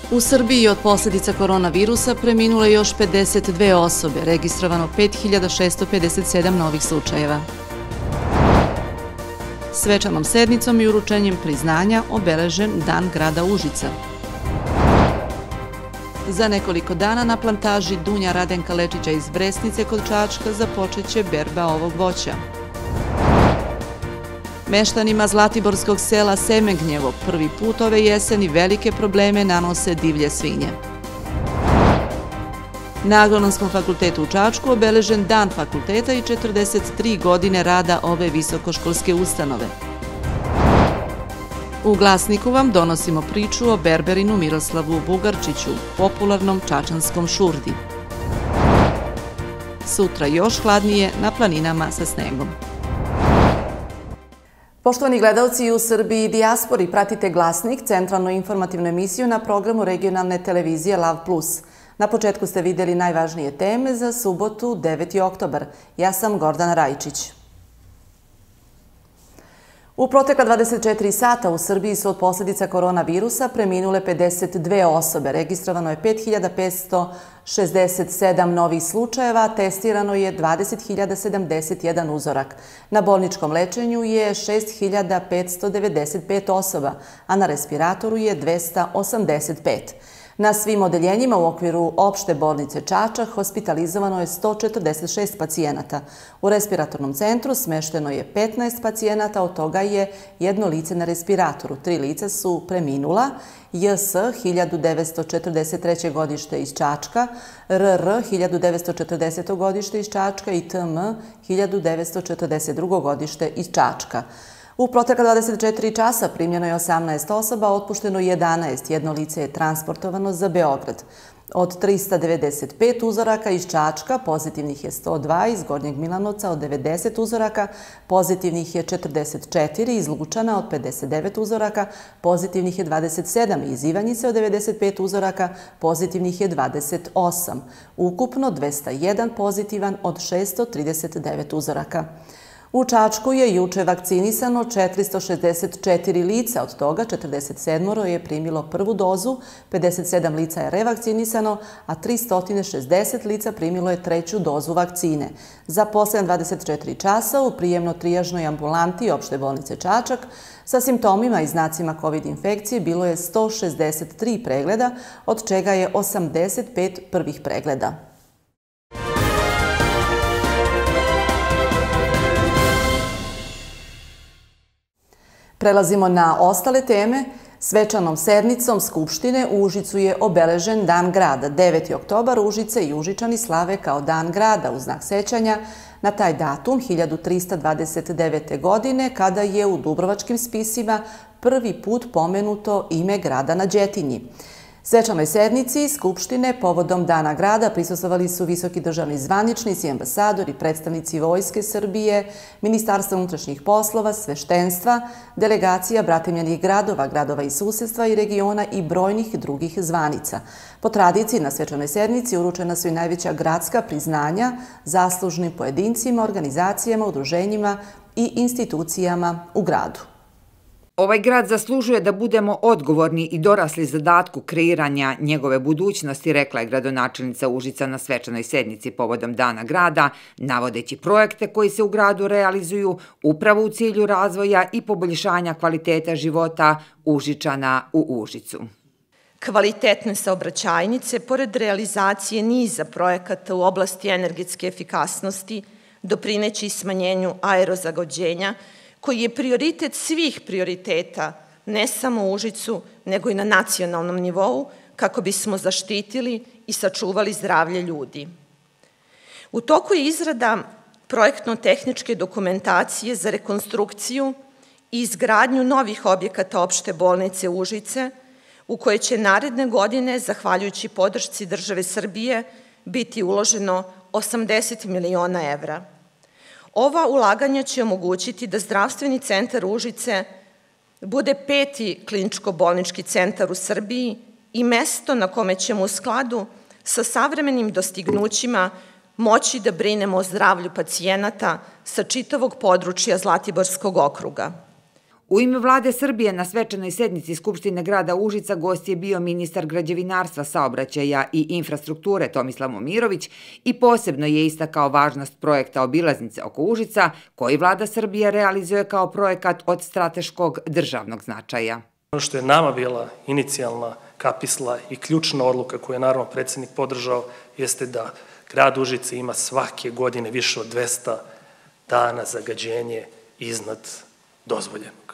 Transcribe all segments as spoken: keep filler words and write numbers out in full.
U Srbiji od posljedica koronavirusa preminule još pedeset dve osobe, registrovano pet hiljada šesto pedeset sedam novih slučajeva. Svečanom sednicom i uručenjem priznanja obeležen Dan grada Užica. Za nekoliko dana na plantaži Dunja Radenka Lečića iz Bresnice kod Čačka započeće berba ovog voća. Meštanima Zlatiborskog sela Semegnjevo prvi put ove jeseni velike probleme nanose divlje svinje. Na Agronomskom fakultetu u Čačku obeležen Dan fakulteta i četrdeset tri godine rada ove visokoškolske ustanove. U Glasniku vam donosimo priču o berberinu Miroslavu Bugarčiću, popularnom čačanskom šurdi. Sutra još hladnije na planinama sa snegom. Poštovani gledalci u Srbiji i dijaspori, pratite Glasnik, centralnu informativnu emisiju na programu regionalne televizije Lav plus. Na početku ste vidjeli najvažnije teme za subotu, deveti oktobar. Ja sam Gordana Rajčić. U protekla dvadeset četiri sata u Srbiji su od posljedica koronavirusa preminule pedeset dve osobe. Registrovano je pet hiljada petsto šezdeset sedam novih slučajeva, testirano je dvadeset hiljada sedamdeset jedan uzorak. Na bolničkom lečenju je šest hiljada petsto devedeset pet osoba, a na respiratoru je dvesta osamdeset pet. Na svim odeljenjima u okviru opšte bolnice Čačak hospitalizovano je sto četrdeset šest pacijenata. U respiratornom centru smešteno je petnaest pacijenata, od toga je jedno lice na respiratoru. Tri lica su preminula: J S hiljadu devetsto četrdeset treće godište iz Čačka, R R hiljadu devetsto četrdeseto godište iz Čačka i T M hiljadu devetsto četrdeset drugo godište iz Čačka. U protekla dvadeset četiri časa primljeno je osamnaest osoba, otpušteno jedanaest. Jedno lice je transportovano za Beograd. Od trista devedeset pet uzoraka iz Čačka pozitivnih je sto dva, iz Gornjeg Milanovca od devedeset uzoraka pozitivnih je četrdeset četiri, iz Lučana od pedeset devet uzoraka pozitivnih je dvadeset sedam, iz Ivanjice od devedeset pet uzoraka pozitivnih je dvadeset osam. Ukupno dvesta jedan pozitivan od šesto trideset devet uzoraka. U Čačku je juče vakcinisano četiristo šezdeset četiri lica, od toga četrdeset sedam je primilo prvu dozu, pedeset sedam lica je revakcinisano, a tristo šezdeset lica primilo je treću dozu vakcine. Za poslednje dvadeset četiri časa u prijemno-trijažnoj ambulanti opšte bolnice Čačak sa simptomima i znacima kovid infekcije bilo je sto šezdeset tri pregleda, od čega je osamdeset pet prvih pregleda. Prelazimo na ostale teme. Svečanom sednicom Skupštine u Užicu je obeležen Dan grada. deveti oktobar Užice i Užičani slave kao Dan grada u znak sećanja na taj datum hiljadu trista dvadeset devete. godine, kada je u dubrovačkim spisima prvi put pomenuto ime grada na Đetinji. Svečanoj sednici Skupštine povodom Dana grada prisustvovali su visoki državni zvaničnici, ambasadori, predstavnici Vojske Srbije, Ministarstva unutrašnjih poslova, sveštenstva, delegacija bratimljenih gradova, gradova iz susedstva i regiona i brojnih drugih zvanica. Po tradiciji na svečanoj sednici uručena su i najveća gradska priznanja zaslužnim pojedincima, organizacijama, udruženjima i institucijama u gradu. Ovaj grad zaslužuje da budemo odgovorni i dorasli zadatku kreiranja njegove budućnosti, rekla je gradonačelnica Užica na svečanoj sednici povodom Dana grada, navodeći projekte koji se u gradu realizuju upravo u cilju razvoja i poboljšanja kvaliteta života Užičana u Užicu. Kvalitetne saobraćajnice, pored realizacije niza projekata u oblasti energetske efikasnosti, doprineći i smanjenju aerozagađenja, koji je prioritet svih prioriteta, ne samo u Užicu, nego i na nacionalnom nivou, kako bismo zaštitili i sačuvali zdravlje ljudi. U toku je izrada projektno-tehničke dokumentacije za rekonstrukciju i izgradnju novih objekata opšte bolnice Užice, u koje će naredne godine, zahvaljujući podršci države Srbije, biti uloženo osamdeset miliona evra. Ova ulaganja će omogućiti da zdravstveni centar Užice bude peti kliničko-bolnički centar u Srbiji i mesto na kome ćemo u skladu sa savremenim dostignućima moći da brinemo o zdravlju pacijenata sa čitavog područja Zlatiborskog okruga. U ime vlade Srbije na svečanoj sednici Skupštine grada Užica gost je bio ministar građevinarstva, saobraćaja i infrastrukture Tomislav Momirović i posebno je istakao važnost projekta obilaznice oko Užica, koji vlada Srbije realizuje kao projekat od strateškog državnog značaja. Ono što je nama bila inicijalna kapisla i ključna odluka koju je naravno predsjednik podržao jeste da grad Užice ima svake godine više od dvesta dana zagađenje iznad dozvoljenog.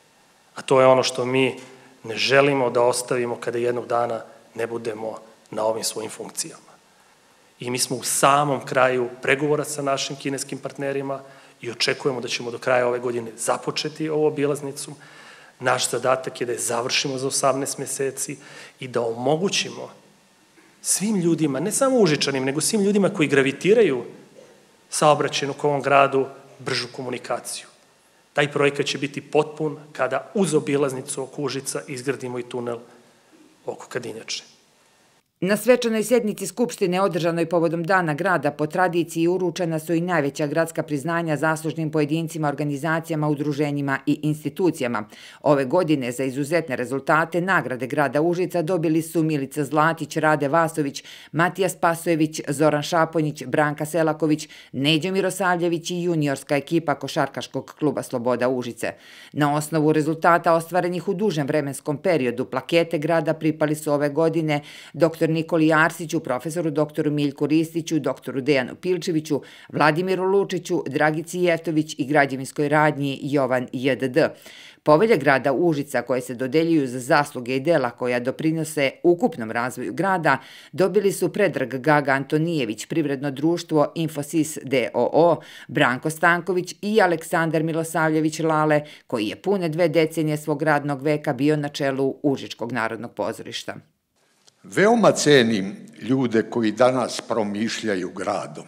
A to je ono što mi ne želimo da ostavimo kada jednog dana ne budemo na ovim svojim funkcijama. I mi smo u samom kraju pregovora sa našim kineskim partnerima i očekujemo da ćemo do kraja ove godine započeti ovu obilaznicu. Naš zadatak je da je završimo za osamnaest meseci i da omogućimo svim ljudima, ne samo Užičanim, nego svim ljudima koji gravitiraju saobraćajno u ovom gradu, bržu komunikaciju. Taj projekat će biti potpun kada uz obilaznicu oko Užica izgradimo i tunel oko Kadinjače. Na svečanoj sednici Skupštine održanoj povodom Dana grada po tradiciji uručena su i najveća gradska priznanja zaslužnim pojedincima, organizacijama, udruženjima i institucijama. Ove godine za izuzetne rezultate nagrade grada Užica dobili su Milica Zlatić, Rade Vasović, Matija Spasojević, Zoran Šaponjić, Branka Selaković, Neđo Mirosavljević i juniorska ekipa Košarkaškog kluba Sloboda Užice. Na osnovu rezultata ostvarenih u dužem vremenskom periodu plakete grada pripali su ove godine doktor Nikoli Arsiću, profesoru doktoru Miljku Ristiću, doktoru Dejanu Pilčeviću, Vladimiru Lučiću, Dragici Jeftović i građevinskoj radnji Jovan J D D. Povelje grada Užica koje se dodeljuju za zasluge i dela koja doprinose ukupnom razvoju grada dobili su Predrag Gaga Antonijević, privredno društvo Infosys d o o, Branko Stanković i Aleksandar Milosavljević Lale, koji je pune dve decenije svog radnog veka bio na čelu Užičkog narodnog pozorišta. Veoma cenim ljude koji danas promišljaju gradom.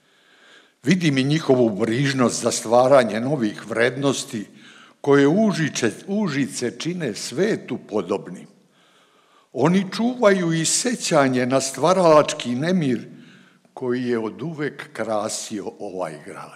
Vidim i njihovu brižnost za stvaranje novih vrednosti koje Užice, Užice čine svetu podobnim. Oni čuvaju i sećanje na stvaralački nemir koji je oduvek krasio ovaj grad.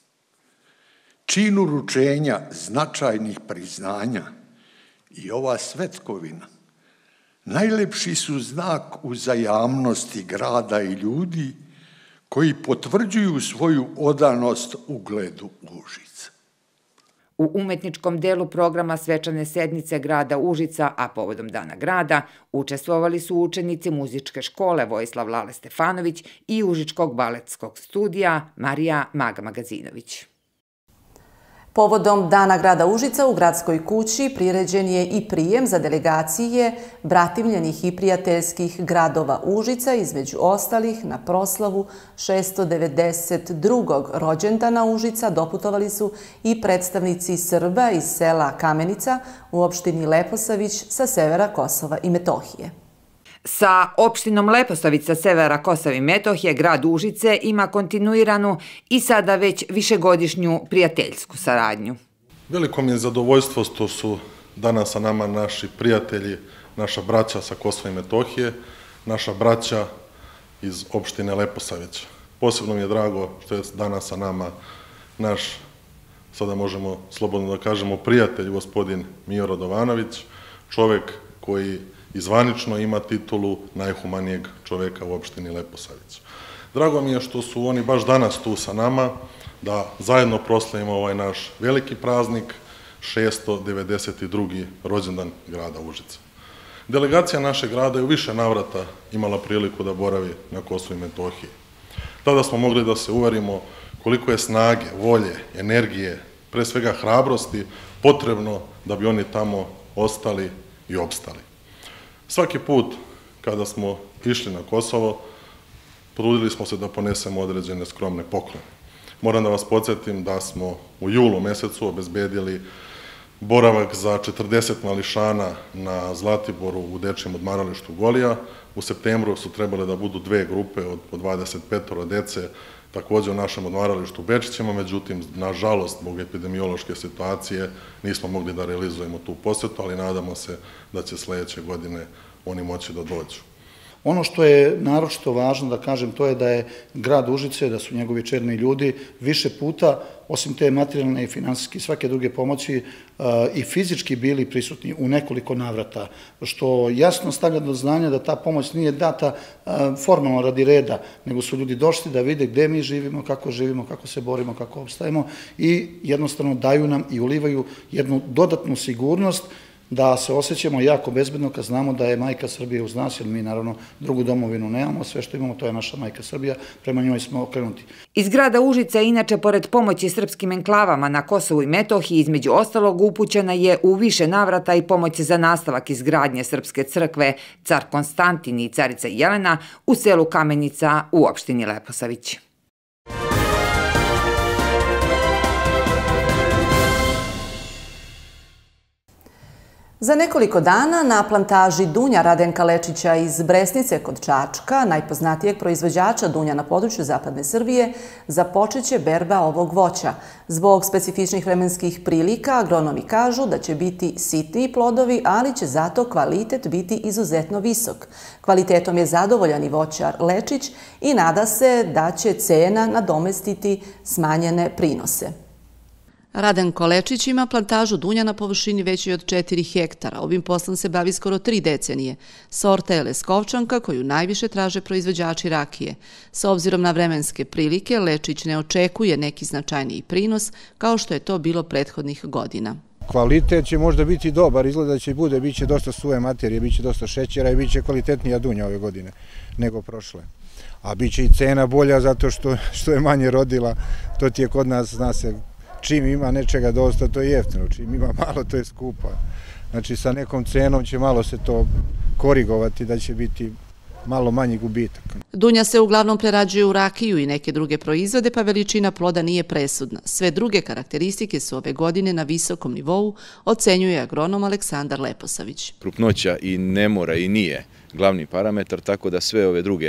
Čin uručenja značajnih priznanja i ova svetkovina najlepši su znak uzajamnosti grada i ljudi koji potvrđuju svoju odanost ugledu Užica. U umetničkom delu programa svečane sednice grada Užica, a povodom Dana grada, učestvovali su učenici muzičke škole Vojislav Lale Stefanović i Užičkog baletskog studija Marija Maga Magazinović. Povodom Dana grada Užica u gradskoj kući priređen je i prijem za delegacije bratimljenih i prijateljskih gradova Užica, između ostalih na proslavu šesto devedeset drugog rođendana Užica doputovali su i predstavnici Srba iz sela Kamenica u opštini Leposavić sa severa Kosova i Metohije. Sa opštinom Leposavić sa severa Kosova i Metohije grad Užice ima kontinuiranu i sada već višegodišnju prijateljsku saradnju. Veliko mi je zadovoljstvo što su danas sa nama naši prijatelji, naša braća sa Kosova i Metohije, naša braća iz opštine Leposavić. Posebno mi je drago što je danas sa nama naš, sada možemo slobodno da kažemo, prijatelj, gospodin Mio Radovanović, čovek koji i zvanično ima titulu najhumanijeg čoveka u opštini Leposavić. Drago mi je što su oni baš danas tu sa nama, da zajedno proslavimo ovaj naš veliki praznik, šesto devedeset drugi rođendan grada Užica. Delegacija našeg grada je u više navrata imala priliku da boravi na Kosovu i Metohiji. Tada smo mogli da se uverimo koliko je snage, volje, energije, pre svega hrabrosti, potrebno da bi oni tamo ostali i opstali. Svaki put kada smo išli na Kosovo, trudili smo se da ponesemo određene skromne poklone. Moram da vas podsjetim da smo u julu mesecu obezbedili boravak za četrdeset mališana na Zlatiboru u dečijem odmaralištu Golija. U septembru su trebale da budu dve grupe od po dvadeset petoro dece, takođe u našem odmaralištu u Bečićima, međutim, nažalost, zbog epidemiološke situacije, nismo mogli da realizujemo tu posetu, ali nadamo se da će sledeće godine oni moći da dođu. Ono što je naročito važno da kažem, to je da je grad Užice, da su njegovi čelni ljudi više puta, osim te materijalne i finansijske i svake druge pomoći, i fizički bili prisutni u nekoliko navrata, što jasno stavlja do znanja da ta pomoć nije data formalno radi reda, nego su ljudi došli da vide gde mi živimo, kako živimo, kako se borimo, kako opstajemo i jednostavno daju nam i ulivaju jednu dodatnu sigurnost da se osjećamo jako bezbedno kad znamo da je majka Srbija uz nas, jer mi naravno drugu domovinu nemamo, sve što imamo to je naša majka Srbija, prema njoj smo okrenuti. Iz grada Užica, inače, pored pomoći srpskim enklavama na Kosovu i Metohiji, između ostalog upućena je u više navrata i pomoć za nastavak izgradnje Srpske crkve Car Konstantin i Carica Jelena u selu Kamenica u opštini Leposavić. Za nekoliko dana na plantaži dunja Radenka Lečića iz Bresnice kod Čačka, najpoznatijeg proizvođača dunja na području zapadne Srbije, započeće berba ovog voća. Zbog specifičnih vremenskih prilika, agronomi kažu da će biti sitniji plodovi, ali će zato kvalitet biti izuzetno visok. Kvalitetom je zadovoljan i voćar Lečić i nada se da će cena nadomestiti smanjene prinose. Radenko Lečić ima plantažu dunja na površini većoj od četiri hektara. Ovim poslom se bavi skoro tri decenije. Sorta je Leskovčanka, koju najviše traže proizvođači rakije. S obzirom na vremenske prilike, Lečić ne očekuje neki značajniji prinos, kao što je to bilo prethodnih godina. Kvalitet će možda biti dobar, izgleda da će bude, bit će dosta suve materije, bit će dosta šećera i bit će kvalitetnija dunja ove godine nego prošle. A bit će i cena bolja zato što je manje rodila, to ti je kod nas, zna se, čim ima nečega dosta, to je jeftino, čim ima malo, to je skupo. Znači, sa nekom cenom će malo se to korigovati, da će biti malo manji gubitak. Dunja se uglavnom prerađuje u rakiju i neke druge proizvode, pa veličina ploda nije presudna. Sve druge karakteristike su ove godine na visokom nivou, ocenjuje agronom Aleksandar Leposavić. Krupnoća i ne mora i nije glavni parametar, tako da sve ove druge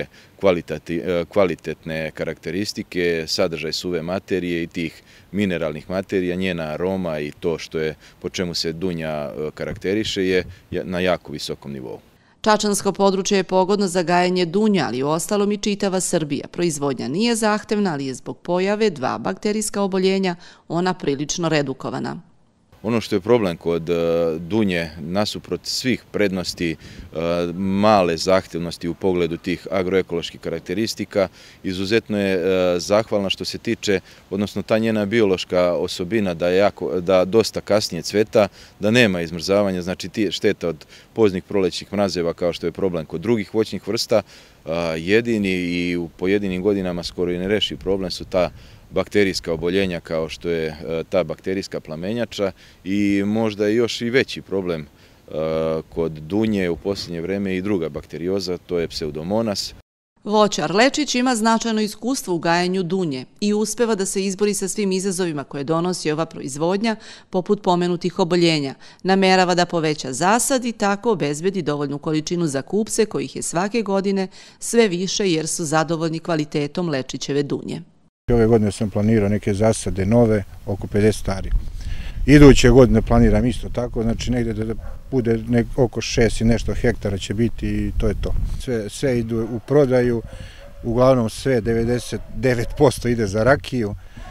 kvalitetne karakteristike, sadržaj suve materije i tih mineralnih materija, njena aroma i to što je, po čemu se dunja karakteriše, je na jako visokom nivou. Čačansko područje je pogodno za gajanje dunja, ali u ostalom i čitava Srbija. Proizvodnja nije zahtevna, ali je zbog pojave dva bakterijska oboljenja ona prilično redukovana. Ono što je problem kod dunje, nasuprot svih prednosti, male zahtevnosti u pogledu tih agroekoloških karakteristika, izuzetno je zahvalna što se tiče, odnosno ta njena biološka osobina da dosta kasnije cveta, da nema izmrzavanja, znači šteta od poznih prolećnih mrazeva kao što je problem kod drugih voćnih vrsta, jedini i u pojedinim godinama skoro i ne reši problem su ta bakterijska oboljenja kao što je ta bakterijska plamenjača i možda još i veći problem kod dunje u posljednje vreme i druga bakterioza, to je pseudomonas. Voćar Lečić ima značajno iskustvo u gajanju dunje i uspeva da se izbori sa svim izazovima koje donosi ova proizvodnja, poput pomenutih oboljenja. Namerava da poveća zasad i tako obezbedi dovoljnu količinu za kupce, kojih je svake godine sve više jer su zadovoljni kvalitetom Lečićeve dunje. Ove godine sam planirao neke zasade nove, oko pedeset stari. Iduće godine planiram isto tako, znači negdje da bude oko šest i nešto hektara će biti i to je to. Sve idu u prodaju, uglavnom sve, devedeset devet posto ide za rakiju,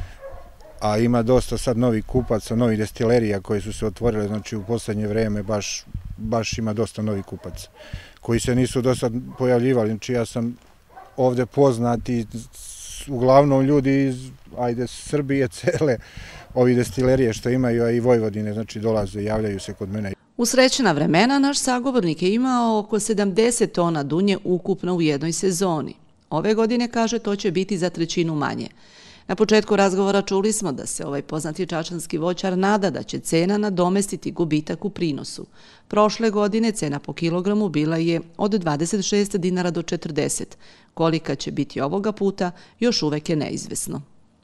a ima dosta sad novih kupaca, novih destilerija koje su se otvorile, znači u poslednje vreme baš ima dosta novih kupaca koji se nisu do sad pojavljivali, znači ja sam ovde poznat i uglavnom ljudi iz, ajde, Srbije cele, ovi destilerije što imaju, a i Vojvodine, znači dolaze, javljaju se kod mene. U srećna vremena naš sagovornik je imao oko sedamdeset tona dunje ukupno u jednoj sezoni. Ove godine, kaže, to će biti za trećinu manje. Na početku razgovora čuli smo da se ovaj poznati čačanski voćar nada da će cena nadomestiti gubitak u prinosu. Prošle godine cena po kilogramu bila je od dvadeset šest dinara do četrdeset. Kolika će biti ovoga puta, još uvek je neizvesno.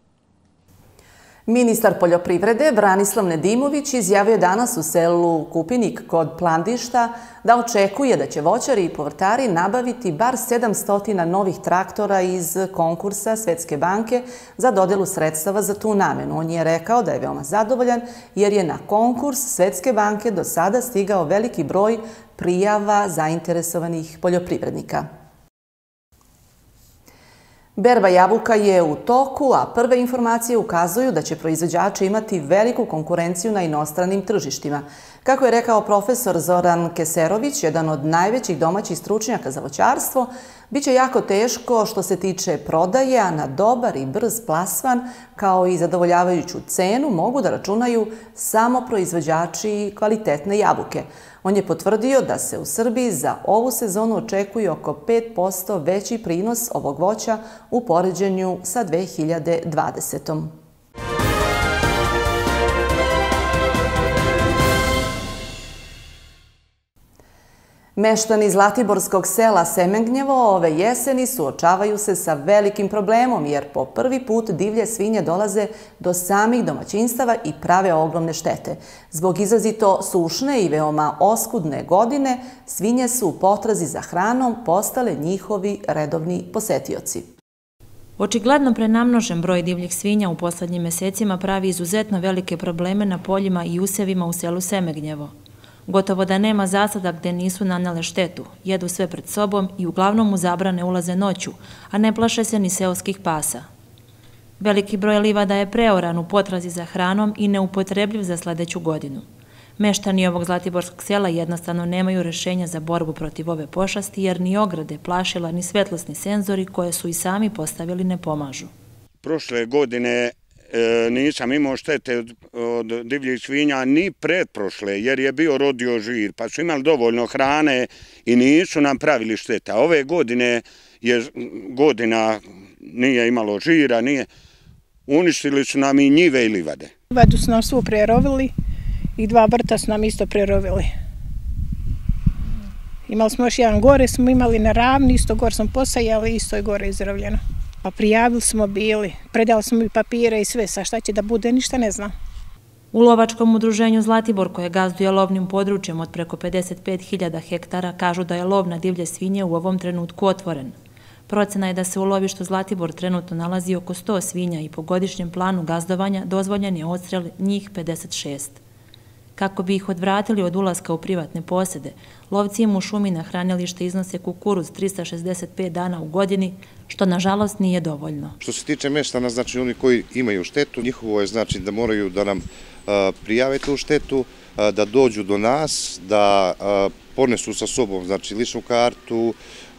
Ministar poljoprivrede Branislav Nedimović izjavio danas u selu Kupinik kod Plandišta da očekuje da će voćari i povrtari nabaviti bar sedamsto novih traktora iz konkursa Svetske banke za dodelu sredstava za tu namenu. On je rekao da je veoma zadovoljan jer je na konkurs Svetske banke do sada stigao veliki broj prijava zainteresovanih poljoprivrednika. Berba jabuka je u toku, a prve informacije ukazuju da će proizvođači imati veliku konkurenciju na inostranim tržištima. Kako je rekao profesor Zoran Keserović, jedan od najvećih domaćih stručnjaka za voćarstvo, bit će jako teško što se tiče prodaje, a na dobar i brz plasman, kao i zadovoljavajuću cenu, mogu da računaju samo proizvođači kvalitetne jabuke. On je potvrdio da se u Srbiji za ovu sezonu očekuje oko pet posto veći prinos ovog voća u poređenju sa dve hiljade dvadesetom. Meštani Zlatiborskog sela Semengnjevo ove jeseni suočavaju se sa velikim problemom jer po prvi put divlje svinje dolaze do samih domaćinstava i prave ogromne štete. Zbog izrazito sušne i veoma oskudne godine, svinje su u potrazi za hranom postale njihovi redovni posetioci. Očigledno prenamnožen broj divljih svinja u poslednjim mesecima pravi izuzetno velike probleme na poljima i usevima u selu Semengnjevo. Gotovo da nema zasada gde nisu nanele štetu, jedu sve pred sobom i uglavnom u zabrane ulaze noću, a ne plaše se ni seoskih pasa. Veliki broj livada je preoran u potrazi za hranom i neupotrebljiv za sledeću godinu. Meštani ovog Zlatiborskog sela jednostavno nemaju rešenja za borbu protiv ove pošasti, jer ni ograde, plašila, ni svetlosni senzori koje su i sami postavili ne pomažu. Prošle godine nisam imao štete od divljih svinja ni pretprošle, jer je bio rodio žir, pa su imali dovoljno hrane i nisu nam pravili štete. Ove godine je godina nije imalo žira, nije. Uništili su nam i njive i livade. Livadu su nam svu prerovili i dva vrta su nam isto prerovili. Imali smo još jedan gore, smo imali na ravni, isto gore smo posajali, isto je gore izravljeno. Pa prijavili smo bili, predali smo i papire i sve, sa šta će da bude, ništa ne znam. U lovačkom udruženju Zlatibor, koje gazduje lovnim područjem od preko pedeset pet hiljada hektara, kažu da je lov na divlje svinje u ovom trenutku otvoren. Procena je da se u lovištu Zlatibor trenutno nalazi oko sto svinja i po godišnjem planu gazdovanja dozvoljen je odstrel njih pedeset šest. Kako bi ih odvratili od ulaska u privatne posede, lovci im u šumi na hranilište iznose kukuruz trista šezdeset pet dana u godini, što nažalost nije dovoljno. Što se tiče meštana, znači oni koji imaju štetu, njihovo je znači da moraju da nam prijave tu štetu, da dođu do nas, da ponesu sa sobom znači ličnu kartu,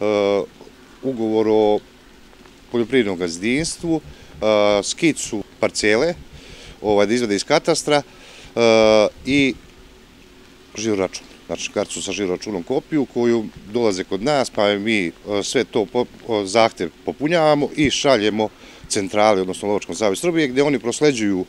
ugovor o poljoprivrednom gazdinstvu, skicu parcele, da izvede iz katastra, i žiroračun. Znači kartu sa žiroračunom kopiju koju dolaze kod nas, pa mi sve to zahtev popunjavamo i šaljemo centrali, odnosno Lovačkom savezu Srbije, gde oni prosleđuju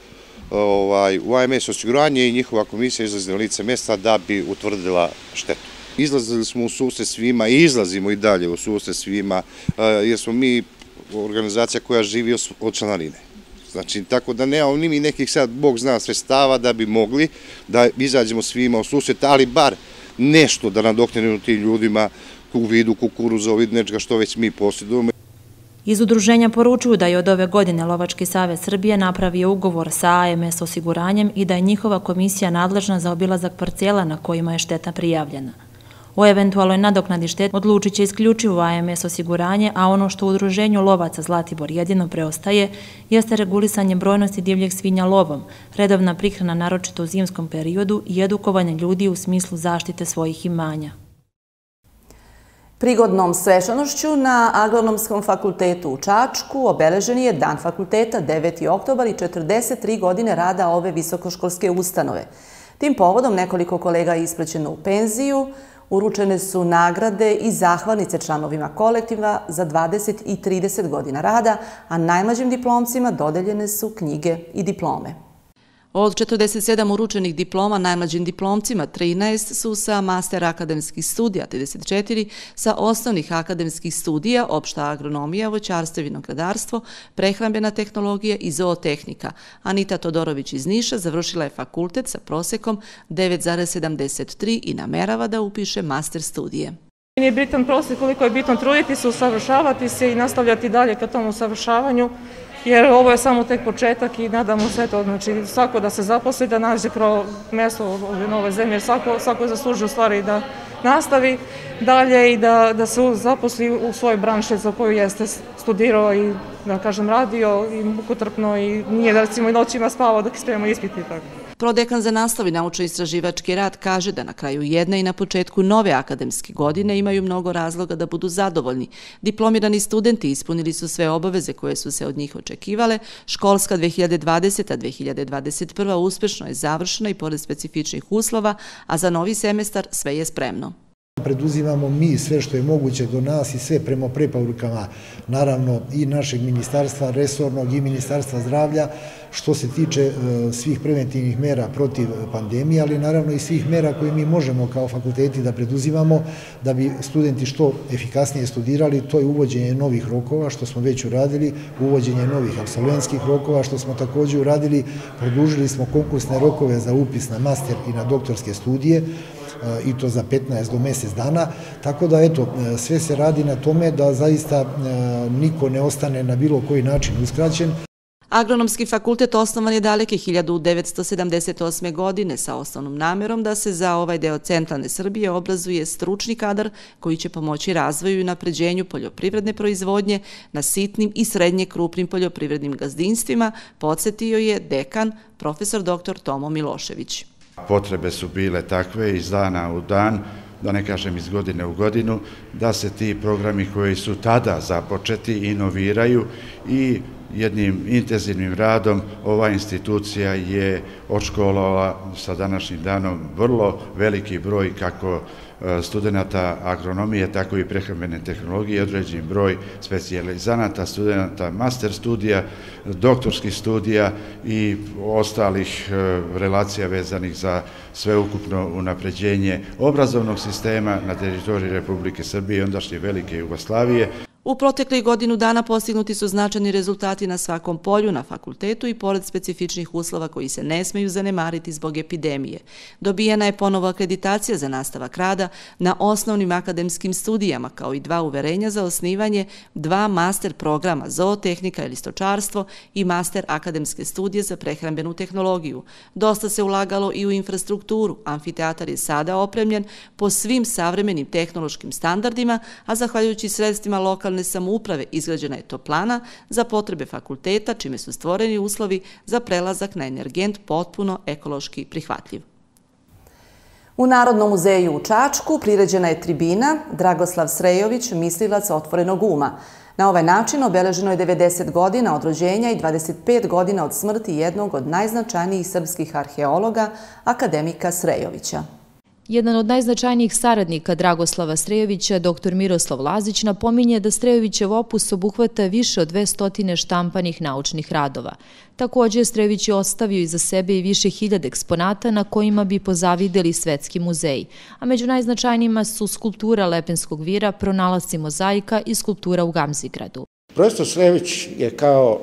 u A M S osiguranje i njihova komisija izlazi na lice mesta da bi utvrdila štetu. Izlazili smo u susret svima i izlazimo i dalje u susret svima, jer smo mi organizacija koja živi od članarine. Znači, tako da nemamo ni mi nekih sad, Bog zna, sredstava da bi mogli da izađemo svima u susret, ali bar nešto da nadoknemo tim ljudima u vidu kukuruza, u vidu nečega što već mi posjedujemo. Iz udruženja poručuju da je od ove godine Lovački savez Srbije napravio ugovor sa A M S osiguranjem i da je njihova komisija nadležna za obilazak parcela na kojima je šteta prijavljena. O eventualnoj nadoknadi štete odlučit će isključivo A M S osiguranje, a ono što u udruženju lovaca Zlatibor jedino preostaje jeste regulisanje brojnosti divljeg svinja lovom, redovna prihrana naročito u zimskom periodu i edukovanje ljudi u smislu zaštite svojih imanja. Prigodnom svečanošću na Agronomskom fakultetu u Čačku obeležen je Dan fakulteta deveti oktobar i četrdeset tri godine rada ove visokoškolske ustanove. Tim povodom nekoliko kolega je ispraćeno u penziju, uručene su nagrade i zahvalnice članovima kolektiva za dvadeset i trideset godina rada, a najmlađim diplomcima dodeljene su knjige i diplome. Od četrdeset sedam uručenih diploma najmlađim diplomcima trinaest su sa master akademskih studija, trideset četiri sa osnovnih akademskih studija, opšta agronomija, voćarstvo i vinogradarstvo, prehrambena tehnologija i zootehnika. Anita Todorović iz Niša završila je fakultet sa prosekom devet zarez sedamdeset tri i namerava da upiše master studije. Nije bitan prosek, koliko je bitno truditi se, usavršavati se i nastavljati dalje ka tom usavršavanju, jer ovo je samo tek početak i nadamo se to, znači svako da se zaposli, da nađe kroz mesto ove nove zemlje, jer svako, svako zasluži u stvari da nastavi dalje i da, da se zaposli u svojoj branši za koju jeste studirao i, da kažem, radio i mukotrpno i nije da recimo i noćima spavao dok spremamo ispiti i tako. Prodekan za nastav i naučno-istraživački rad kaže da na kraju jedne i na početku nove akademske godine imaju mnogo razloga da budu zadovoljni. Diplomirani studenti ispunili su sve obaveze koje su se od njih očekivale. Školska dve hiljade dvadeseta dve hiljade dvadeset prva uspešno je završena i pored specifičnih uslova, a za novi semestar sve je spremno. Preduzimamo mi sve što je moguće do nas i sve prema preporukama, naravno i našeg ministarstva resornog i ministarstva zdravlja, što se tiče svih preventivnih mera protiv pandemije, ali naravno i svih mera koje mi možemo kao fakulteti da preduzimamo da bi studenti što efikasnije studirali. To je uvođenje novih rokova, što smo već uradili, uvođenje novih apsolventskih rokova, što smo također uradili, produžili smo konkursne rokove za upis na master i na doktorske studije, i to za petnaest do mesec dana, tako da eto, sve se radi na tome da zaista niko ne ostane na bilo koji način uskraćen. Agronomski fakultet osnovan je daleke hiljadu devetsto sedamdeset osme. godine sa osnovnom namerom da se za ovaj deo centralne Srbije obrazuje stručni kadar koji će pomoći razvoju i napređenju poljoprivredne proizvodnje na sitnim i srednje krupnim poljoprivrednim gazdinstvima, podsjetio je dekan profesor doktor Tomo Milošević. Potrebe su bile takve iz dana u dan, da ne kažem iz godine u godinu, da se ti programi koji su tada započeti inoviraju i jednim intenzivnim radom ova institucija je odškolovala sa današnjim danom vrlo veliki broj kako studenta agronomije, tako i prehrambene tehnologije, određen broj specijalizanata, studenta master studija, doktorskih studija i ostalih relacija vezanih za sveukupno unapređenje obrazovnog sistema na teritoriji Republike Srbije i ondašnje velike Jugoslavije. U proteklih godinu dana postignuti su značajni rezultati na svakom polju, na fakultetu i pored specifičnih uslova koji se ne smeju zanemariti zbog epidemije. Dobijena je ponovo akreditacija za nastavak rada na osnovnim akademskim studijama, kao i dva uverenja za osnivanje dva master programa zootehnika ili stočarstvo i master akademske studije za prehrambenu tehnologiju. Dosta se ulagalo i u infrastrukturu. Amfiteatar je sada opremljen po svim savremenim tehnološkim standardima, a zahvaljujući sredstvima lokalne samouprave izgrađena je toplana za potrebe fakulteta, čime su stvoreni uslovi za prelazak na energent potpuno ekološki prihvatljiv. U Narodnom muzeju u Čačku priređena je tribina Dragoslav Srejović, mislilac otvorenog uma. Na ovaj način obeleženo je devedeset godina od rođenja i dvadeset pet godina od smrti jednog od najznačajnijih srpskih arheologa, akademika Srejovića. Jedan od najznačajnijih saradnika Dragoslava Srejovića, doktor Miroslav Lazić, napominje da Srejovićev opus obuhvata više od dvesta štampanih naučnih radova. Također, Srejović je ostavio iza sebe i više hiljada eksponata na kojima bi pozavideli svetski muzeji, a među najznačajnijima su skulptura Lepenskog vira, pronalasci mozaika i skulptura u Gamzigradu. Profesor Srejović je kao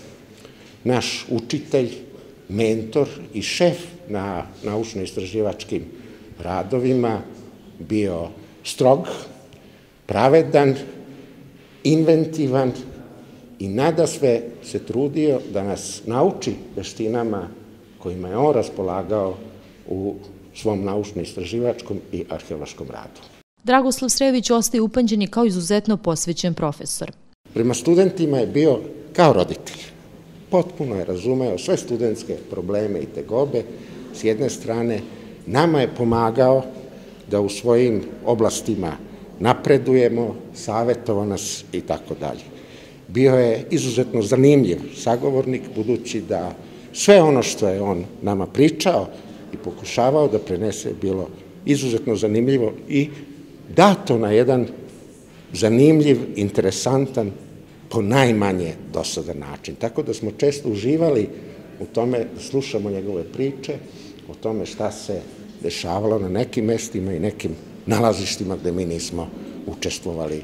naš učitelj, mentor i šef na naučno-istraživačkim radovima bio strog, pravedan, inventivan i nadasve se trudio da nas nauči veštinama kojima je on raspolagao u svom naučno-istraživačkom i arheološkom radu. Dragoslav Srejović ostaje upamćen kao izuzetno posvećen profesor. Prema studentima je bio kao roditelj. Potpuno je razumeo sve studentske probleme i tegobe s jedne strane. Nama je pomagao da u svojim oblastima napredujemo, savjetovao nas i tako dalje. Bio je izuzetno zanimljiv sagovornik, budući da sve ono što je on nama pričao i pokušavao da prenese bilo izuzetno zanimljivo i dato na jedan zanimljiv, interesantan, po najmanje dosadan način. Tako da smo često uživali u tome da slušamo njegove priče, o tome šta se dešavalo na nekim mestima i nekim nalazištima gde mi nismo učestvovali.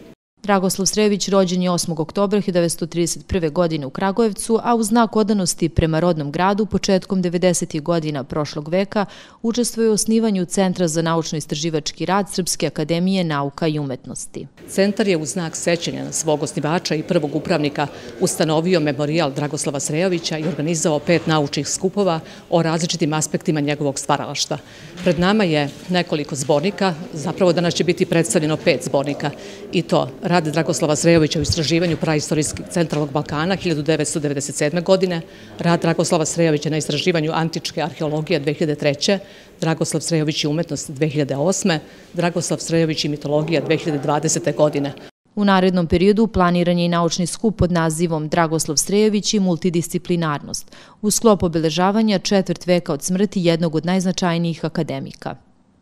Dragoslav Srejović rođen je osmog oktobra hiljadu devetsto trideset prve. godine u Kragujevcu, a u znak odanosti prema rodnom gradu početkom devedesetih godina prošlog veka učestvuje u osnivanju Centra za naučno-istraživački rad Srpske akademije nauka i umetnosti. Centar je u znak sećanja na svog osnivača i prvog upravnika ustanovio memorijal Dragoslava Srejovića i organizovao pet naučnih skupova o različitim aspektima njegovog stvaralaštva. Pred nama je nekoliko zbornika, zapravo danas će biti predstavljeno pet zbornika, i to rad Dragoslava Srejovića u istraživanju praistorijskih centralnog Balkana hiljadu devetsto devedeset sedme. godine, rad Dragoslava Srejovića na istraživanju antičke arheologije dve hiljade treće. Dragoslav Srejović i umetnost dve hiljade osme. Dragoslav Srejović i mitologija dve hiljade dvadesete. godine. U narednom periodu planiran je i naučni skup pod nazivom Dragoslav Srejović i multidisciplinarnost, u sklop obeležavanja četvrt veka od smrti jednog od najznačajnijih akademika.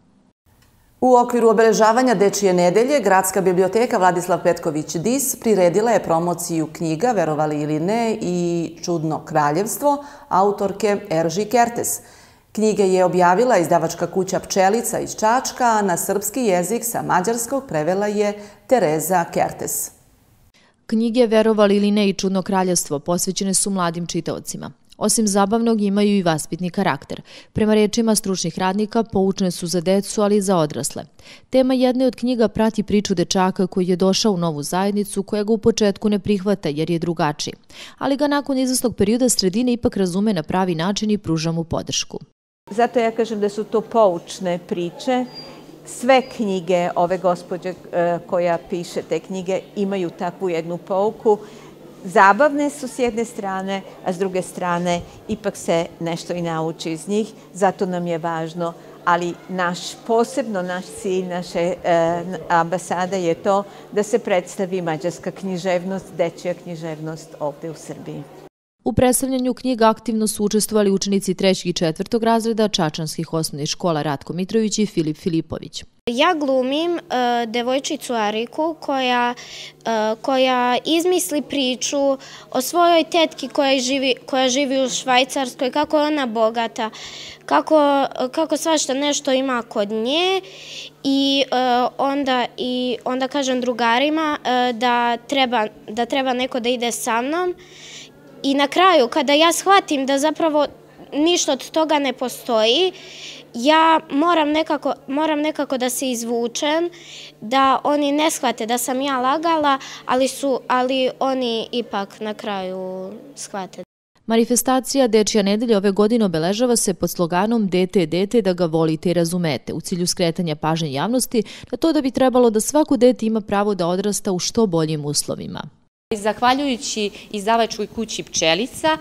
U okviru obeležavanja Dečije nedelje, Gradska biblioteka Vladislav Petković Dis priredila je promociju knjiga, verovali ili ne, i Čudno kraljevstvo, autorke Erži Kertes. Knjige je objavila izdavačka kuća Pčelica iz Čačka, a na srpski jezik sa mađarskog prevela je Tereza Kertes. Knjige, verovali ili ne, i Čudno kraljevstvo posvećene su mladim čitaocima. Osim zabavnog, imaju i vaspitni karakter. Prema rečima stručnih radnika, poučne su za decu, ali i za odrasle. Tema jedne od knjiga prati priču dečaka koji je došao u novu zajednicu, koja ga u početku ne prihvata jer je drugačiji, ali ga nakon izvesnog perioda sredine ipak razume na pravi način i pruža mu podršku. Zato ja kažem da su to poučne priče. Sve knjige ove gospođe koja piše te knjige imaju takvu jednu pouku. Zabavne su s jedne strane, a s druge strane ipak se nešto i nauči iz njih, zato nam je važno, ali naš, posebno naš cilj, naše ambasade je to da se predstavi mađarska književnost, dečija književnost ovde u Srbiji. U predstavljanju knjiga aktivno su učestvovali učenici trećeg i četvrtog razreda Čačanskih osnovnih škola Ratko Mitrović i Filip Filipović. Ja glumim devojčicu Ariku koja izmisli priču o svojoj tetki koja živi u Švajcarskoj, kako je ona bogata, kako svašta nešto ima kod nje, i onda kažem drugarima da treba neko da ide sa mnom. I na kraju, kada ja shvatim da zapravo ništa od toga ne postoji, ja moram nekako da se izvučem, da oni ne shvate da sam ja lagala, ali oni ipak na kraju shvate. Manifestacija Dečija nedelja ove godine obeležava se pod sloganom Dete, dete, da ga volite i razumete, u cilju skretanja pažnje javnosti na to da bi trebalo da svako dete ima pravo da odrasta u što boljim uslovima. Zahvaljujući izdavačkoj kući Pčelica,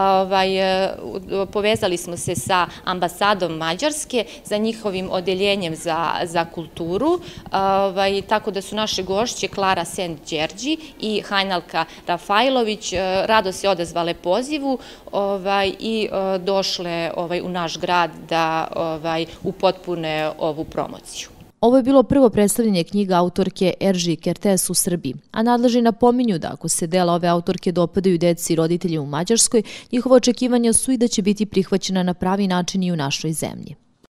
povezali smo se sa ambasadom Mađarske, za njihovim odeljenjem za kulturu, tako da su naše gošće Klara Sent-Đerđi i Hajnalka Rafajlović rado se odazvale pozivu i došle u naš grad da upotpune ovu promociju. Ovo je bilo prvo predstavljanje knjiga autorke Erži Kertes u Srbiji, a nadležni napominju da ako se dela ove autorke dopadaju deci i roditelji u Mađarskoj, njihova očekivanja su i da će biti prihvaćena na pravi način i u našoj zemlji.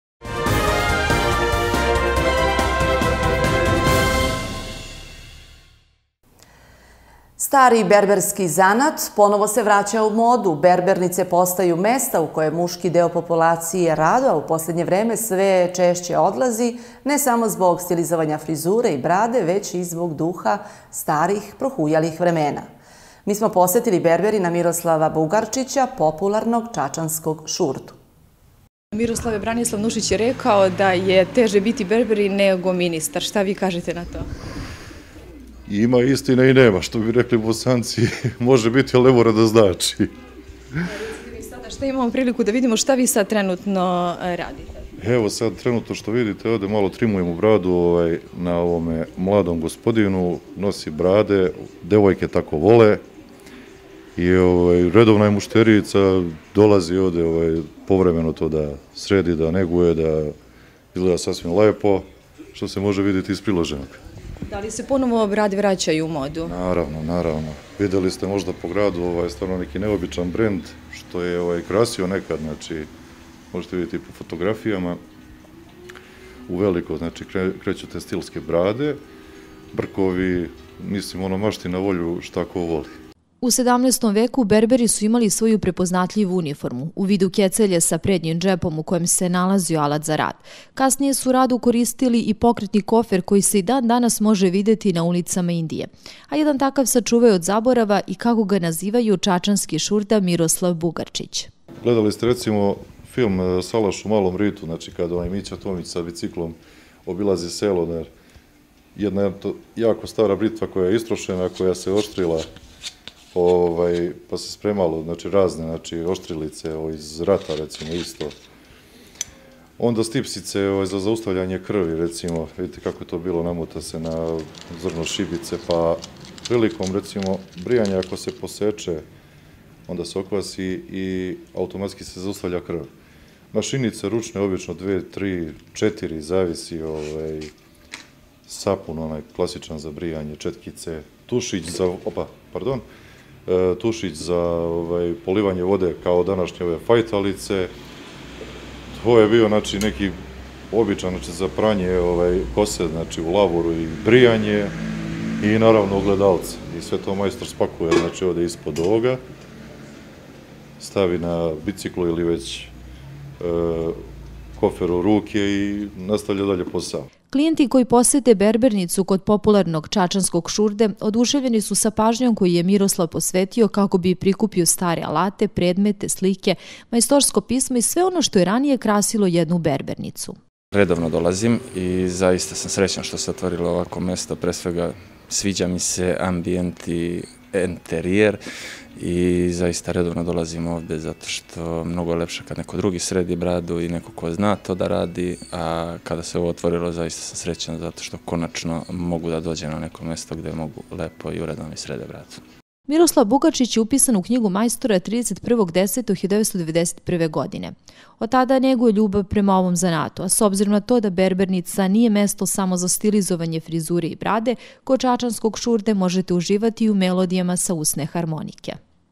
Stari berberski zanat ponovo se vraća u modu. Berbernice postaju mesta u koje muški deo populacije rado, a u posljednje vreme sve češće odlazi, ne samo zbog stilizovanja frizure i brade, već i zbog duha starih, prohujalih vremena. Mi smo posjetili berberina Miroslava Bugarčića, popularnog čačanskog šurdu. Miroslave, Branislav Nušić je rekao da je teže biti berberi nego ministar. Šta vi kažete na to? Ima istine i nema, što bi rekli Bosanci, može biti, ali ne mora da znači. Recite mi sada šta imamo priliku da vidimo, šta vi sad trenutno radite? Evo sad trenutno što vidite, ovdje malo trimujemo bradu na ovome mladom gospodinu, nosi brade, devojke tako vole i redovna je mušterica, dolazi ovdje povremeno to da sredi, da neguje, da izgleda sasvim lepo, što se može vidjeti iz priloženog. Da li se ponovo brade vraćaju u modu? Naravno, naravno. Videli ste možda po gradu stvarno neki neobičan brend, što je krasio nekad, znači, možete vidjeti po fotografijama, u veliko, znači, kreću te stilske brade, brkovi, mislim, ono mašti na volju šta ko voli. U sedamnaestom veku Berberi su imali svoju prepoznatljivu uniformu u vidu kecelje sa prednjim džepom u kojem se nalazio alat za rad. Kasnije su radu koristili i pokretni kofer koji se i dan danas može videti na ulicama Indije. A jedan takav sačuvaju od zaborava i kako ga nazivaju čačanski šurda Miroslav Bugarčić. Gledali ste recimo film Salaš u Malom Ritu, znači kada onaj Mića Tomić sa biciklom obilazi selo, jedna jako stara britva koja je istrošena, koja se oštrila, Ovaj, pa se spremalo, znači razne, znači oštrilice iz rata, recimo, isto. Onda stipsice ovaj, za zaustavljanje krvi, recimo, vidite kako je to bilo, namuta se na zrno šibice, pa prilikom, recimo, brijanja ako se poseče, onda se okvasi i automatski se zaustavlja krv. Mašinice ručne, obično dve, tri, četiri, zavisi, ovaj, sapun, onaj klasičan za brijanje, četkice, tušić za, opa, pardon, tušić za ovaj, polivanje vode kao današnje ove fajtalice. To je bio znači, neki običan znači, za pranje ovaj, kose znači, u lavoru i brijanje i naravno ogledalce. I sve to majstor spakuje znači, ovde ispod ovoga, stavi na biciklu ili već e, kofer u ruke i nastavlja dalje posao. Klijenti koji posete berbernicu kod popularnog čačanskog šurde oduševljeni su sa pažnjom koju je Miroslav posvetio kako bi prikupio stare alate, predmete, slike, majstorsko pismo i sve ono što je ranije krasilo jednu berbernicu. Redovno dolazim i zaista sam srećan što se otvorilo ovako mesto. Pre svega sviđa mi se ambijent i interijer i zaista redovno dolazim ovde zato što mnogo je lepše kad neko drugi sredi bradu i neko ko zna to da radi, a kada se ovo otvorilo zaista sam srećan zato što konačno mogu da dođem na neko mesto gde mogu lepo i uredno mi srede bradu. Miroslav Bugarčić je upisan u knjigu majstora trideset prvog desetog hiljadu devetsto devedeset prve. godine. Od tada neguje ljubav prema ovom zanatu, a s obzirom na to da berbernica nije mesto samo za stilizovanje frizure i brade, kod čačanskog šurde možete uživati i u melodijama sa usne harmonike.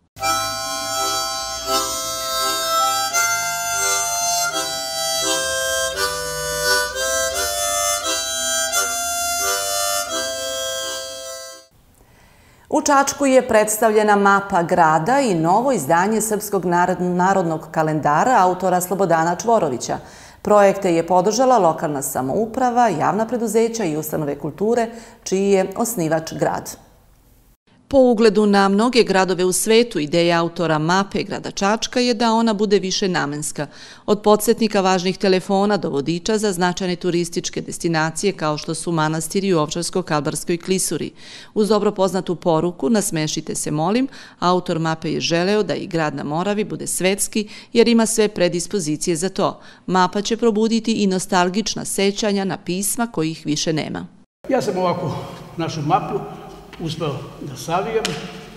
U Čačku je predstavljena mapa grada i novo izdanje Srpskog narodnog kalendara autora Slobodana Čvorovića. Projekte je podržala lokalna samouprava, javna preduzeća i ustanove kulture, čiji je osnivač grad. Po ugledu na mnoge gradove u svetu, ideja autora mape grada Čačka je da ona bude više namenska. Od podsjetnika važnih telefona do vodiča za značajne turističke destinacije kao što su manastiri u Ovčarsko-Kalbarskoj klisuri. Uz dobro poznatu poruku "Nasmešite se, molim", autor mape je želeo da i grad na Moravi bude svetski jer ima sve predispozicije za to. Mapa će probuditi i nostalgična sećanja na pisma kojih više nema. Ja sam ovako našu mapu uspeo da savijem,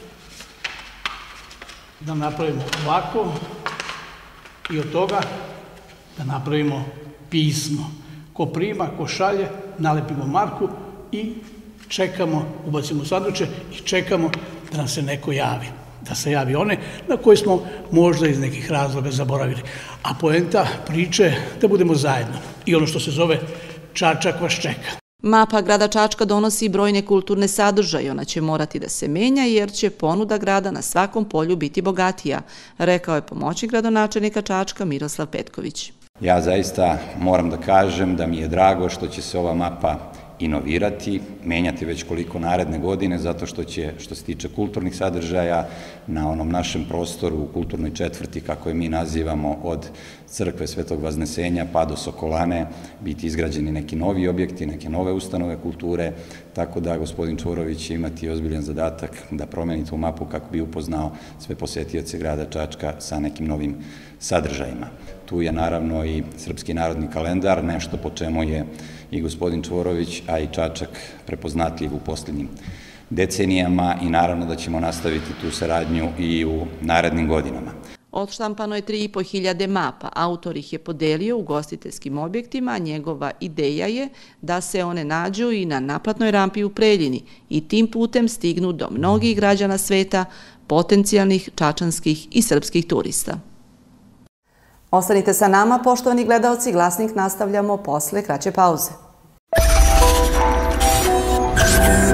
da napravimo ovako i od toga da napravimo pismo. Ko prima, ko šalje, nalepimo marku i čekamo, ubacimo u sanduče i čekamo da nam se neko javi. Da se javi one na koje smo možda iz nekih razloga zaboravili. A poenta priče da budemo zajedno. I ono što se zove Čačak vas čeka. Mapa grada Čačka donosi brojne kulturne sadržaje, ona će morati da se menja jer će ponuda grada na svakom polju biti bogatija, rekao je pomoćnik gradonačelnika Čačka Miroslav Petković. Ja zaista moram da kažem da mi je drago što će se ova mapa inovirati, menjati već koliko naredne godine, zato što će, što se tiče kulturnih sadržaja, na onom našem prostoru u kulturnoj četvrti, kako je mi nazivamo, od crkve Svetog Vaznesenja pa do Sokolane, biti izgrađeni neki novi objekti, neke nove ustanove kulture, tako da gospodin Čvorović će imati ozbiljan zadatak da promeni tu mapu kako bi upoznao sve posetioce grada Čačka sa nekim novim sadržajima. Tu je naravno i Srpski narodni kalendar, nešto po čemu je i gospodin Čvorović, a i Čačak prepoznatljiv u posljednjim decenijama i naravno da ćemo nastaviti tu saradnju i u narednim godinama. Odštampano je tri i po hiljade mapa, autor ih je podelio u ugostiteljskim objektima, a njegova ideja je da se one nađu i na naplatnoj rampi u Preljini i tim putem stignu do mnogih građana sveta, potencijalnih čačanskih i srpskih turista. Ostanite sa nama, poštovani gledaoci, Glasnik nastavljamo posle kraće pauze.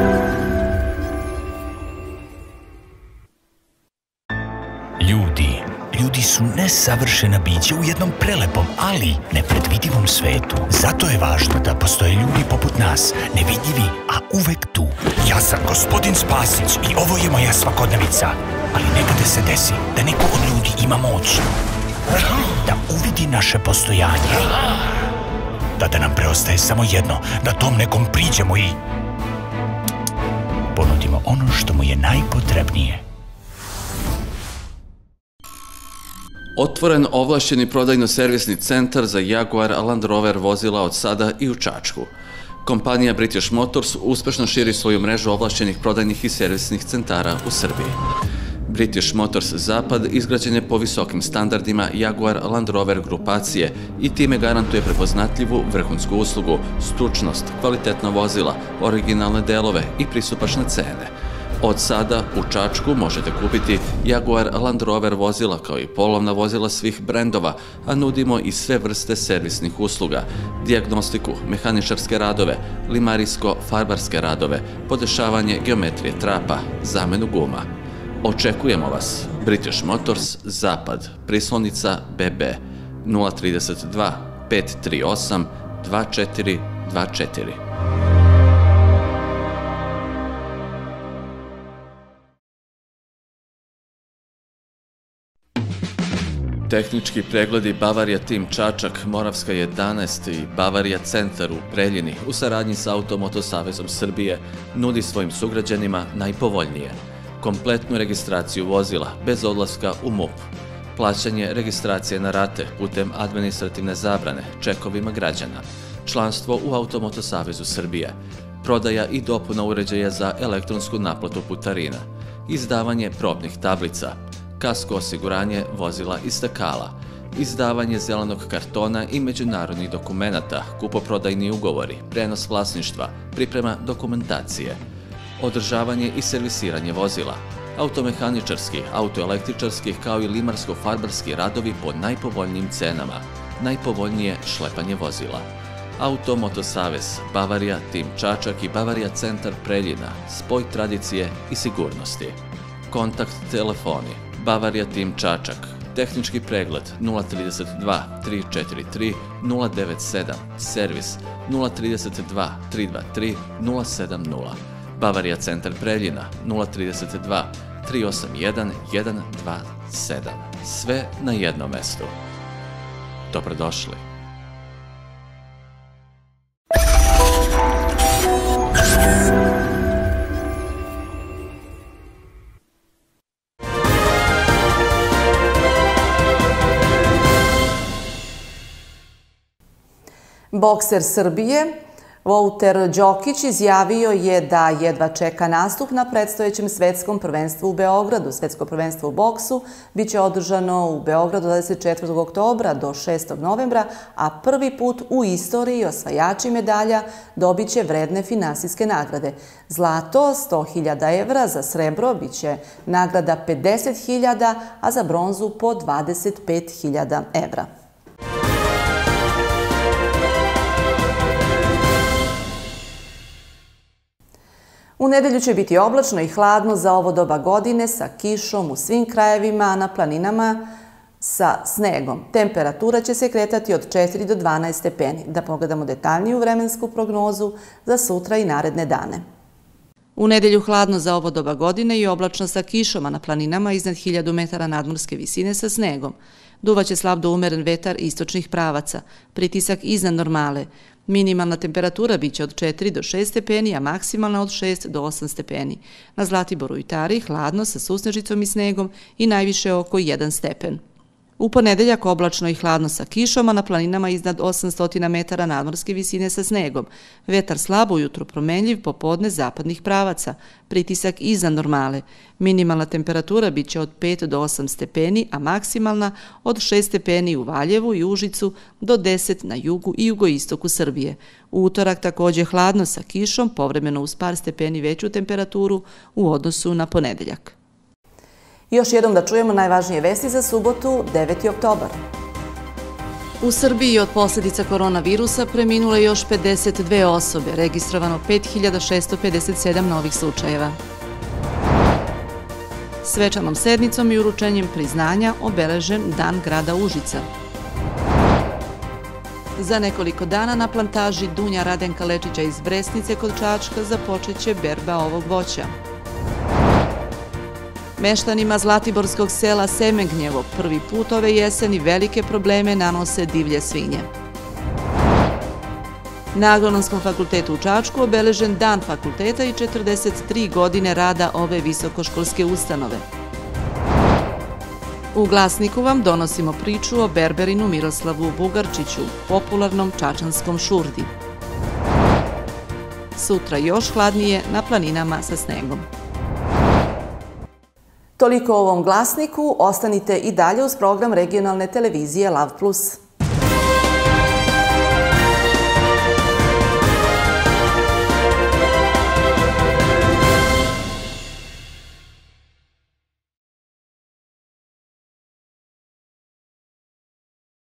Ljudi. Ljudi su nesavršena bića u jednom prelepom, ali nepredvidivom svetu. Zato je važno da postoje ljudi poput nas, nevidljivi, a uvek tu. Ja sam gospodin Spasić i ovo je moja svakodnevica. Ali nekada se desi da neko od ljudi ima moć da uvidi naše postojanje. Tada nam preostaje samo jedno, da tom nekom priđemo i ponudimo ono što mu je najpotrebnije. Otvoren ovlašćeni prodajno-servisni centar za Jaguar Land Rover vozila od sada i u Čačku. Kompanija British Motors uspešno širi svoju mrežu ovlašćenih prodajnih i servisnih centara u Srbiji. British Motors Zapad izgrađen je po visokim standardima Jaguar Land Rover grupacije i time garantuje prepoznatljivu vrhunsku uslugu, stručnost, kvalitetna vozila, originalne delove i pristupačne cene. Od sada u Čačku možete kupiti Jaguar Land Rover vozila kao i polovna vozila svih brendova, a nudimo i sve vrste servisnih usluga, dijagnostiku, mehaničarske radove, limarijsko-farbarske radove, podešavanje geometrije trapa, zamenu guma. Očekujemo vas. British Motors Zapad, Prislonica B B nula tri dva pet tri osam dva četiri dva četiri. Tehnički pregledi Bavarija Tim Čačak, Moravska jedanaest i Bavarija Centar u Preljini u saradnji sa Automoto Savezom Srbije nudi svojim sugrađanima najpovoljnije. Kompletnu registraciju vozila bez odlaska u M U P, plaćanje registracije na rate putem administrativne zabrane čekovima građana, članstvo u Automoto Savezu Srbije, prodaja i dopuna uređaja za elektronsku naplatu putarina, izdavanje probnih tablica, kasko osiguranje vozila i stakala, izdavanje zelenog kartona i međunarodnih dokumenata, kupoprodajni ugovori, prenos vlasništva, priprema dokumentacije, održavanje i servisiranje vozila, automehaničarski, autoelektričarski kao i limarsko-farbarski radovi po najpovoljnijim cenama, najpovoljnije šlepanje vozila. Automoto Savez, Bavarija Tim Čačak i Bavarija Centar Preljina, spoj tradicije i sigurnosti. Kontakt telefoni Bavarija Tim Čačak, tehnički pregled nula tri dva tri četiri tri nula devet sedam, servis nula tri dva tri dva tri nula sedam nula. Bavarija Centar Preljina nula tri dva tri osam jedan jedan dva sedam. Sve na jednom mestu. Dobrodošli. Bokser Srbije Vouter Đokić izjavio je da jedva čeka nastup na predstojećem svetskom prvenstvu u Beogradu. Svetsko prvenstvo u boksu biće održano u Beogradu dvadeset četvrtog oktobra do šestog novembra, a prvi put u istoriji osvajači medalja dobit će vredne finansijske nagrade. Zlato sto hiljada evra, za srebro biće nagrada pedeset hiljada, a za bronzu po dvadeset pet hiljada evra. U nedelju će biti oblačno i hladno za ovo doba godine sa kišom u svim krajevima, a na planinama sa snegom. Temperatura će se kretati od četiri do dvanaest stepeni. Da pogledamo detaljniju vremensku prognozu za sutra i naredne dane. U nedelju hladno za ovo doba godine i oblačno sa kišom, a na planinama iznad hiljadu metara nadmorske visine sa snegom. Duvaće slab do umeren vetar istočnih pravaca, pritisak iznad normale. Minimalna temperatura biće od četiri do šest stepeni, a maksimalna od šest do osam stepeni. Na Zlatiboru i Tari hladno sa susnežicom i snegom i najviše oko jedan stepen. U ponedeljak oblačno i hladno sa kišom, a na planinama iznad osamsto metara nadmorske visine sa snegom. Vetar slabo ujutro promenljiv, popodne zapadnih pravaca, pritisak iznad normale. Minimalna temperatura biće od pet do osam stepeni, a maksimalna od šest stepeni u Valjevu i Užicu do deset na jugu i jugoistoku Srbije. U utorak takođe hladno sa kišom, povremeno uz par stepeni veću temperaturu u odnosu na ponedeljak. Još jednom da čujemo najvažnije vesti za subotu, deveti oktobar. U Srbiji od posljedica koronavirusa preminule još pedeset dve osobe, registrovano pet hiljada šesto pedeset sedam novih slučajeva. Svečanom sednicom i uručenjem priznanja obeležen Dan grada Užica. Za nekoliko dana na plantaži Dunja Radenka Lečića iz Bresnice kod Čačka započet će berba ovog voća. Meštanima Zlatiborskog sela Semegnjevo prvi put ove jeseni velike probleme nanose divlje svinje. Na Agronomskom fakultetu u Čačku obeležen Dan fakulteta i četrdeset tri godine rada ove visokoškolske ustanove. U Glasniku vam donosimo priču o berberinu Miroslavu Bugarčiću, popularnom čačanskom šurdi. Sutra još hladnije na planinama sa snegom. Toliko o ovom Glasniku, ostanite i dalje uz program regionalne televizije Lav plus.